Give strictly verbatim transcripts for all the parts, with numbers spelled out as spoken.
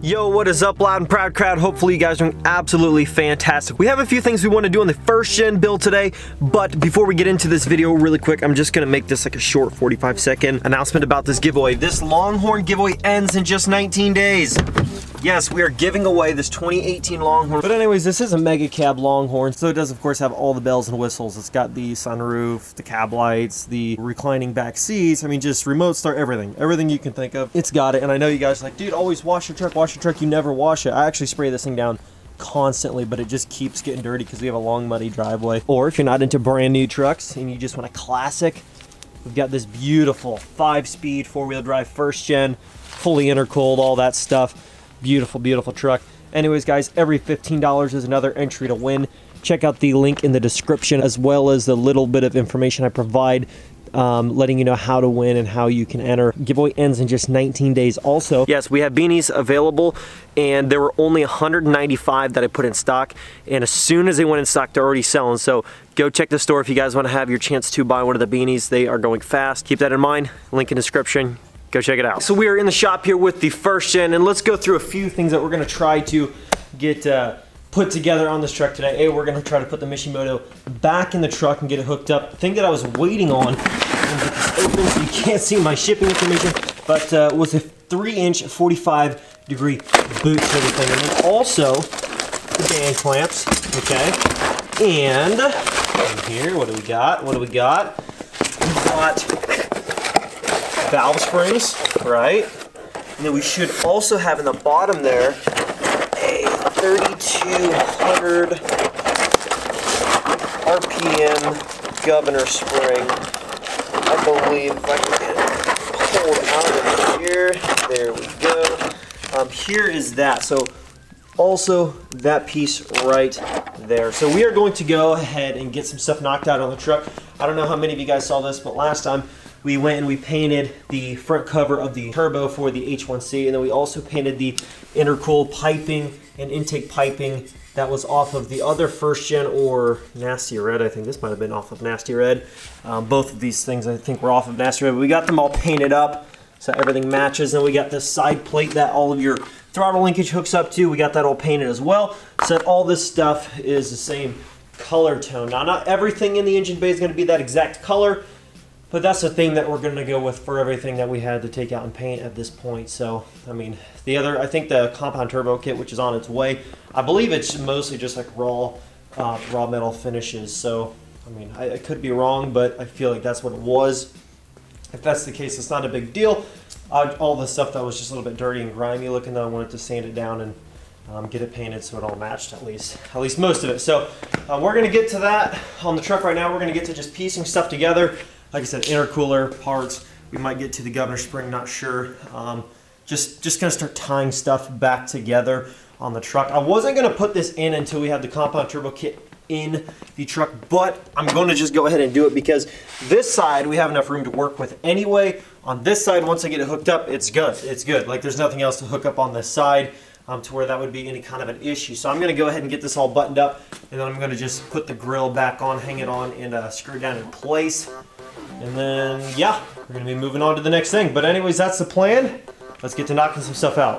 Yo, what is up, loud and proud crowd? Hopefully you guys are doing absolutely fantastic. We have a few things we want to do on the first gen build today, but before we get into this video really quick, I'm just gonna make this like a short forty-five second announcement about this giveaway. This Longhorn giveaway ends in just nineteen days. Yes, we are giving away this twenty eighteen Longhorn. But anyways, this is a mega cab Longhorn, so it does of course have all the bells and whistles. It's got the sunroof, the cab lights, the reclining back seats. I mean, just remote start, everything. Everything you can think of, it's got it. And I know you guys are like, dude, always wash your truck, wash your truck. You never wash it. I actually spray this thing down constantly, but it just keeps getting dirty because we have a long, muddy driveway. Or if you're not into brand new trucks and you just want a classic, we've got this beautiful five-speed four-wheel drive first gen, fully intercooled, all that stuff. Beautiful, beautiful truck. Anyways, guys, every fifteen dollars is another entry to win. Check out the link in the description, as well as the little bit of information I provide, um, letting you know how to win and how you can enter. Giveaway ends in just nineteen days. Also, yes, we have beanies available, and there were only one hundred ninety-five that I put in stock, and as soon as they went in stock, they're already selling. So go check the store if you guys want to have your chance to buy one of the beanies. They are going fast. Keep that in mind. Link in description. Go check it out. So we are in the shop here with the first gen, and let's go through a few things that we're gonna try to get uh, put together on this truck today. A, we're gonna try to put the Mishimoto back in the truck and get it hooked up. The thing that I was waiting on, I'm gonna get this open so you can't see my shipping information, but uh, was a three inch forty-five degree boot for the thing. And then also the band clamps, okay? And in here, what do we got? What do we got? We got valve springs, right? And then we should also have in the bottom there a thirty-two hundred R P M governor spring. I believe if I can get it pulled out of here. There we go. Um, here is that. So also that piece right there. So we are going to go ahead and get some stuff knocked out on the truck. I don't know how many of you guys saw this, but last time we went and we painted the front cover of the turbo for the H one C, and then we also painted the intercooled piping and intake piping that was off of the other first gen, or Nasty Red. I think this might have been off of Nasty Red. Um, both of these things I think were off of Nasty Red, but we got them all painted up so everything matches. And we got this side plate that all of your throttle linkage hooks up to. We got that all painted as well, so that all this stuff is the same color tone. Now, not everything in the engine bay is going to be that exact color, but that's the thing that we're going to go with for everything that we had to take out and paint at this point. So, I mean, the other, I think the compound turbo kit, which is on its way, I believe it's mostly just like raw, uh, raw metal finishes. So, I mean, I, I could be wrong, but I feel like that's what it was. If that's the case, it's not a big deal. Uh, all the stuff that was just a little bit dirty and grimy looking, though, I wanted to sand it down and um, get it painted so it all matched, at least, at least most of it. So, uh, we're going to get to that on the truck right now. We're going to get to just piecing stuff together. Like I said, intercooler parts. We might get to the governor spring, not sure. Um, just just gonna start tying stuff back together on the truck. I wasn't gonna put this in until we had the compound turbo kit in the truck, but I'm gonna just go ahead and do it because this side we have enough room to work with anyway. On this side, once I get it hooked up, it's good. It's good. Like, there's nothing else to hook up on this side um, to where that would be any kind of an issue. So I'm gonna go ahead and get this all buttoned up, and then I'm gonna just put the grill back on, hang it on, and uh, screw it down in place. And then, yeah, we're gonna be moving on to the next thing. But anyways, that's the plan. Let's get to knocking some stuff out.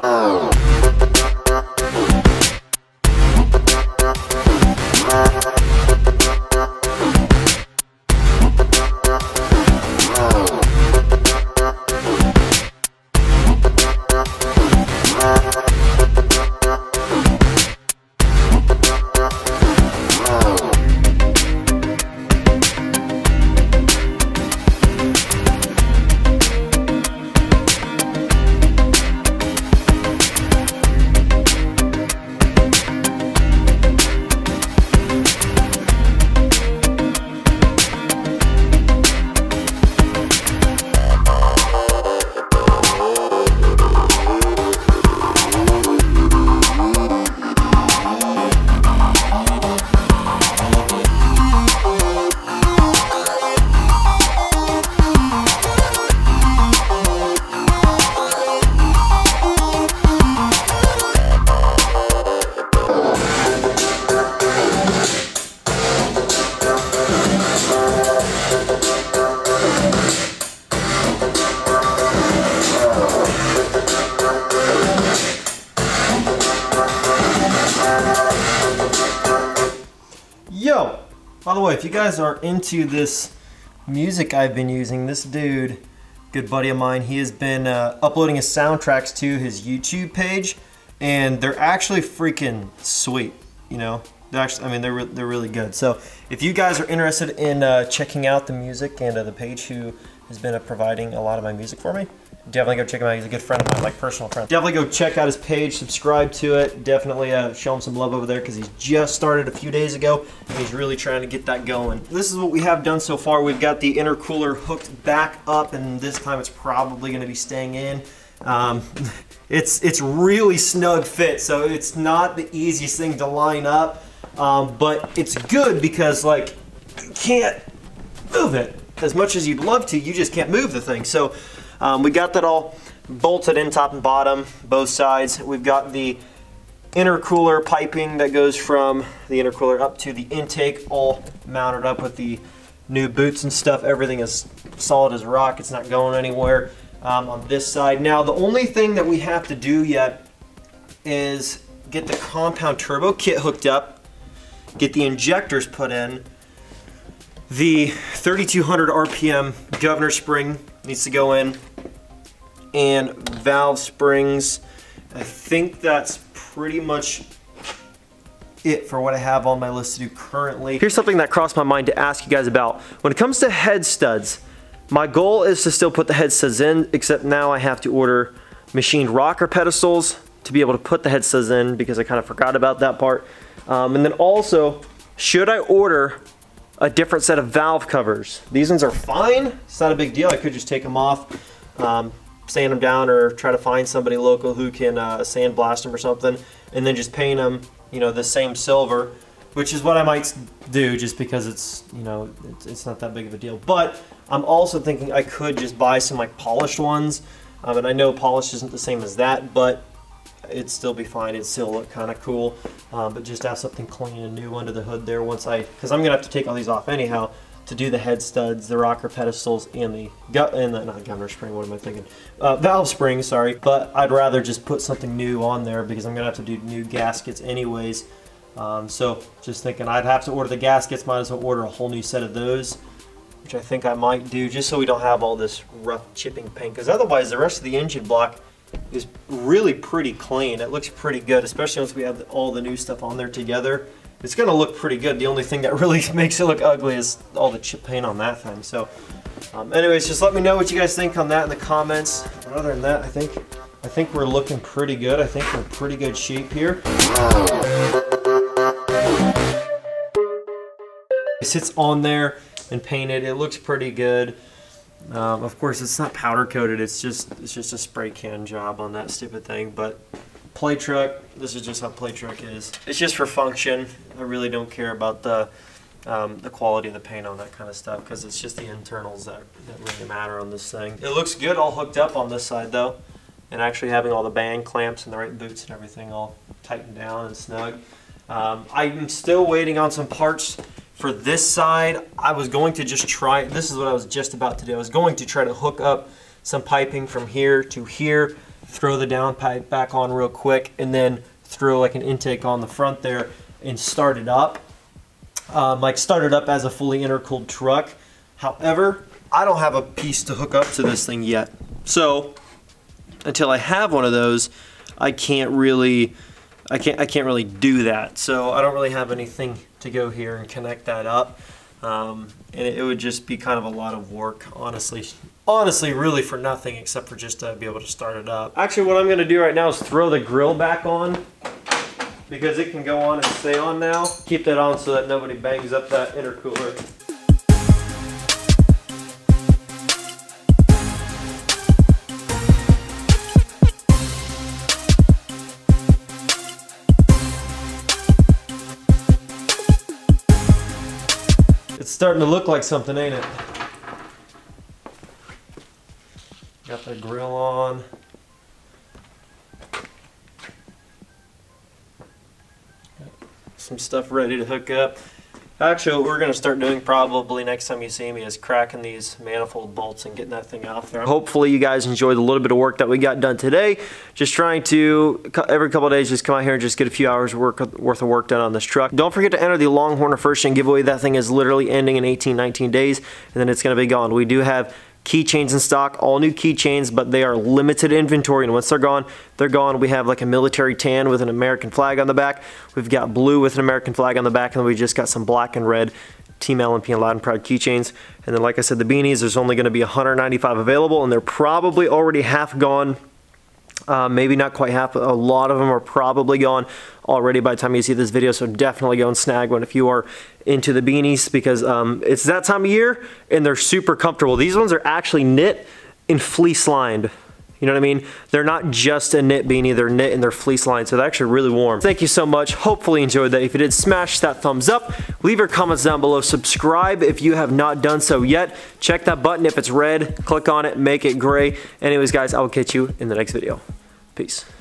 By the way, if you guys are into this music I've been using, this dude, good buddy of mine, he has been uh, uploading his soundtracks to his YouTube page, and they're actually freaking sweet, you know? They're actually, I mean, they're, re they're really good. So if you guys are interested in uh, checking out the music and uh, the page who has been uh, providing a lot of my music for me, definitely go check him out. He's a good friend of mine, like personal friend. Definitely go check out his page, subscribe to it. Definitely uh, show him some love over there because he's just started a few days ago and he's really trying to get that going. This is what we have done so far. We've got the intercooler hooked back up, and this time it's probably going to be staying in. Um, it's it's really snug fit, so it's not the easiest thing to line up, um, but it's good because like you can't move it as much as you'd love to. You just can't move the thing. So. Um, we got that all bolted in top and bottom, both sides. We've got the intercooler piping that goes from the intercooler up to the intake, all mounted up with the new boots and stuff. Everything is solid as rock. It's not going anywhere um, on this side. Now, the only thing that we have to do yet is get the compound turbo kit hooked up, get the injectors put in. The thirty-two hundred R P M governor spring needs to go in, and valve springs. I think that's pretty much it for what I have on my list to do currently. Here's something that crossed my mind to ask you guys about. When it comes to head studs, my goal is to still put the head studs in, except now I have to order machined rocker pedestals to be able to put the head studs in because I kind of forgot about that part. Um, and then also, should I order a different set of valve covers? These ones are fine. It's not a big deal. I could just take them off, um, sand them down, or try to find somebody local who can uh, sandblast them or something, and then just paint them, you know, the same silver, which is what I might do just because it's, you know, it's, it's not that big of a deal. But I'm also thinking I could just buy some like polished ones, um, and I know polished isn't the same as that, but it'd still be fine. It'd still look kind of cool, um, but just have something clean and new under the hood there once I, because I'm gonna have to take all these off anyhow to do the head studs, the rocker pedestals, and the gut and the not governor spring. What am I thinking? Uh, valve spring, sorry. But I'd rather just put something new on there because I'm gonna have to do new gaskets anyways. Um, so just thinking I'd have to order the gaskets. Might as well order a whole new set of those, which I think I might do, just so we don't have all this rough chipping paint. Because otherwise, the rest of the engine block is really pretty clean. It looks pretty good, especially once we have all the new stuff on there together. It's gonna look pretty good. The only thing that really makes it look ugly is all the chip paint on that thing. So um, anyways, just let me know what you guys think on that in the comments. But other than that, I think I think we're looking pretty good. I think we're in pretty good shape here. It sits on there and painted. It looks pretty good. Um, of course, it's not powder coated. It's just it's just a spray can job on that stupid thing. But play truck, this is just how play truck is. It's just for function. I really don't care about the um, the quality of the paint on that kind of stuff because it's just the internals that, that really matter on this thing. It looks good all hooked up on this side though, and actually having all the band clamps and the right boots and everything all tightened down and snug. Um, I'm still waiting on some parts for this side. I was going to just try, this is what I was just about to do. I was going to try to hook up some piping from here to here, throw the down pipe back on real quick, and then throw like an intake on the front there and start it up. Um, like start it up as a fully intercooled truck. However, I don't have a piece to hook up to this thing yet. So until I have one of those, I can't really I can't I can't really do that. So I don't really have anything to go here and connect that up. Um, and it, it would just be kind of a lot of work, honestly. Honestly, really for nothing except for just to be able to start it up. Actually, what I'm going to do right now is throw the grill back on because it can go on and stay on now. Keep that on so that nobody bangs up that intercooler. It's starting to look like something, ain't it? Got the grill on. Some stuff ready to hook up. Actually, what we're going to start doing probably next time you see me is cracking these manifold bolts and getting that thing off there. Hopefully you guys enjoyed the little bit of work that we got done today. Just trying to, every couple of days, just come out here and just get a few hours work, worth of work done on this truck. Don't forget to enter the Longhorn First Gen giveaway. That thing is literally ending in eighteen, nineteen days, and then it's going to be gone. We do have keychains in stock, all new keychains, but they are limited inventory, and once they're gone, they're gone. We have like a military tan with an American flag on the back. We've got blue with an American flag on the back, and then we just got some black and red Team L M P and Loud and Proud keychains. And then, like I said, the beanies, there's only going to be one hundred ninety-five available, and they're probably already half gone. Uh, maybe not quite half, but a lot of them are probably gone already by the time you see this video, so definitely go and snag one if you are into the beanies, because um, it's that time of year and they're super comfortable. These ones are actually knit and fleece lined. You know what I mean? They're not just a knit beanie, they're knit and they're fleece lined, so they're actually really warm. Thank you so much. Hopefully you enjoyed that. If you did, smash that thumbs up. Leave your comments down below. Subscribe if you have not done so yet. Check that button if it's red. Click on it, make it gray. Anyways, guys, I will catch you in the next video. Peace.